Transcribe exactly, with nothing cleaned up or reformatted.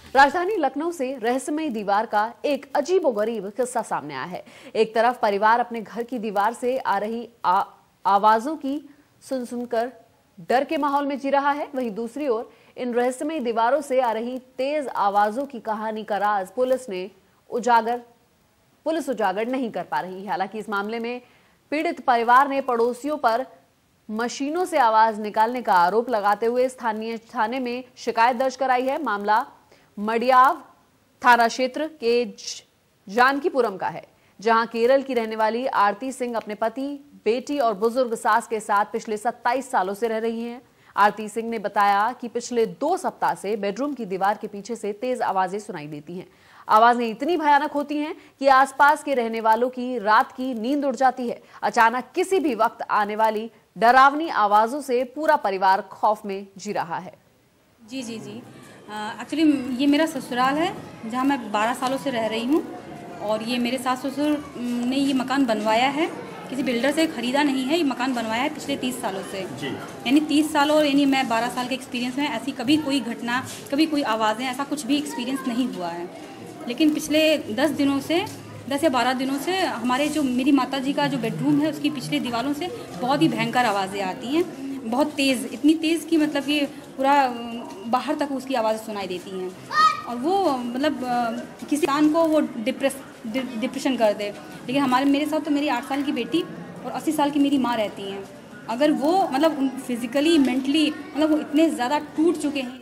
राजधानी लखनऊ से रहस्यमयी दीवार का एक अजीबोगरीब किस्सा सामने आया है। एक तरफ परिवार अपने घर की दीवार से आ रही आ, आवाजों की सुन सुनकर डर के माहौल में जी रहा है, वहीं दूसरी ओर इन रहस्यमयी दीवारों से आ रही तेज आवाजों की कहानी का राज पुलिस ने उजागर पुलिस उजागर नहीं कर पा रही है। हालांकि इस मामले में पीड़ित परिवार ने पड़ोसियों पर मशीनों से आवाज निकालने का आरोप लगाते हुए स्थानीय थाने में शिकायत दर्ज कराई है। मामला मडियाव थाना क्षेत्र के जानकीपुरम का है, जहां केरल की रहने वाली आरती सिंह अपने पति, बेटी और बुजुर्ग सास के साथ पिछले सत्ताईस सालों से रह रही हैं। आरती सिंह ने बताया कि पिछले दो सप्ताह से बेडरूम की दीवार के पीछे से तेज आवाजें सुनाई देती हैं। आवाजें इतनी भयानक होती हैं कि आसपास के रहने वालों की रात की नींद उड़ जाती है। अचानक किसी भी वक्त आने वाली डरावनी आवाजों से पूरा परिवार खौफ में जी रहा है। जी जी जी एक्चुअली ये मेरा ससुराल है, जहाँ मैं बारह सालों से रह रही हूँ और ये मेरे सास ससुर ने ये मकान बनवाया है, किसी बिल्डर से खरीदा नहीं है। ये मकान बनवाया है पिछले तीस सालों से, यानी तीस साल और यानी मैं बारह साल के एक्सपीरियंस में ऐसी कभी कोई घटना, कभी कोई आवाज़ें, ऐसा कुछ भी एक्सपीरियंस नहीं हुआ है। लेकिन पिछले दस दिनों से दस या बारह दिनों से हमारे जो मेरी माता जी का जो बेडरूम है उसकी पिछले दीवारों से बहुत ही भयंकर आवाज़ें आती हैं, बहुत तेज़, इतनी तेज़ कि मतलब कि पूरा बाहर तक उसकी आवाज़ें सुनाई देती हैं और वो मतलब किसी इंसान को वो डिप्रेस डिप्रेशन कर दे। लेकिन हमारे मेरे साथ तो मेरी आठ साल की बेटी और अस्सी साल की मेरी माँ रहती हैं। अगर वो मतलब फिज़िकली मेंटली मतलब वो इतने ज़्यादा टूट चुके हैं।